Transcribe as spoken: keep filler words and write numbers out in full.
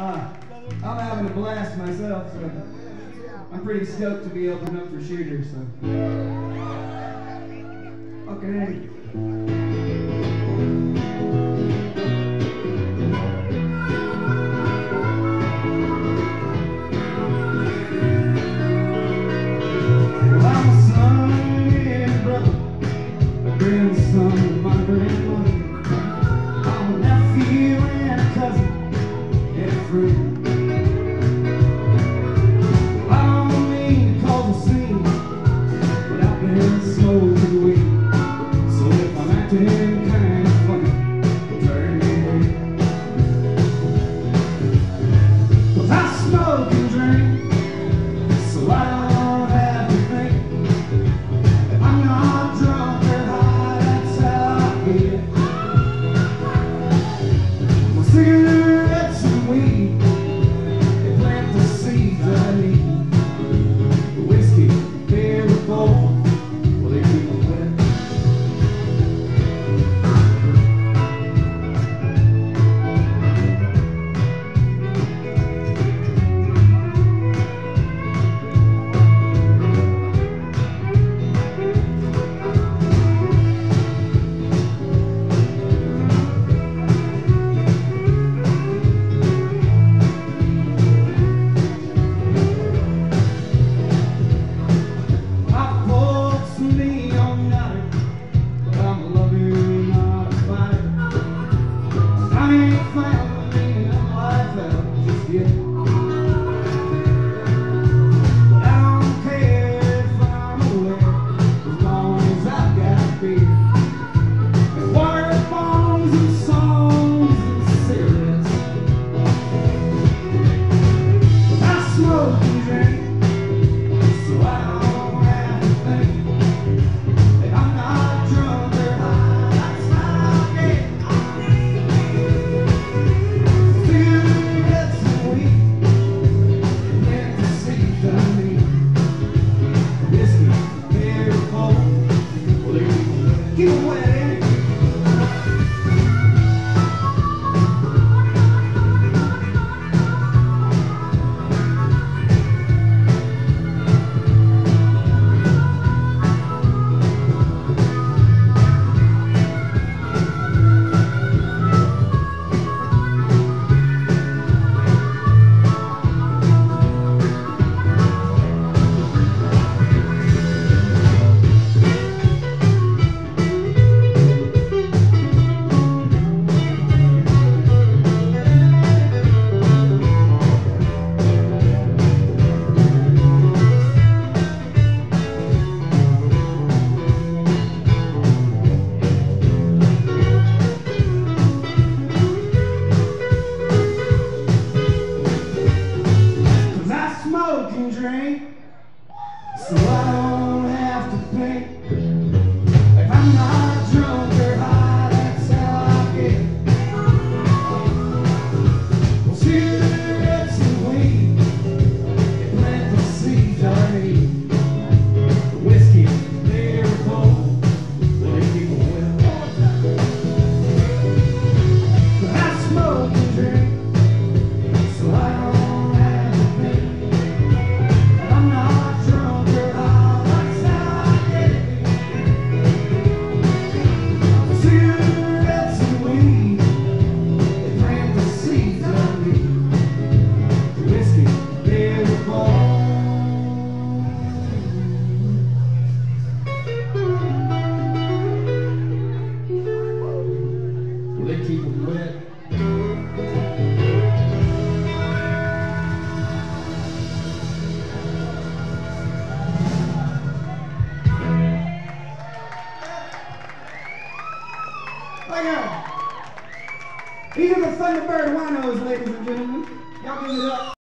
Uh, I'm having a blast myself, so I'm pretty stoked to be opening up for Shooter, so. Okay. Well, I'm a son and brother, a grandson of my grandmother. I'm a nephew and a cousin and a friend. Cigarettes and weed, they plant the seeds I need. The whiskey, beer, the gold, well, they keep them wet. So I don't have to pay. If I'm not drunk or high, that's how I get. Well, cigarettes and weed, they plant the seeds I need. The whiskey, beer, gold, well, they keep them wet. But I smoke and drink, so I don't have to pay. If I'm not drunk or high, that's how I get. Cigarettes and weed, they plant the seeds I need. The whiskey, beer, gold. Well, they keep them wet. Like, uh, these are the Thunderbird Winos, ladies and gentlemen. Y'all give it up.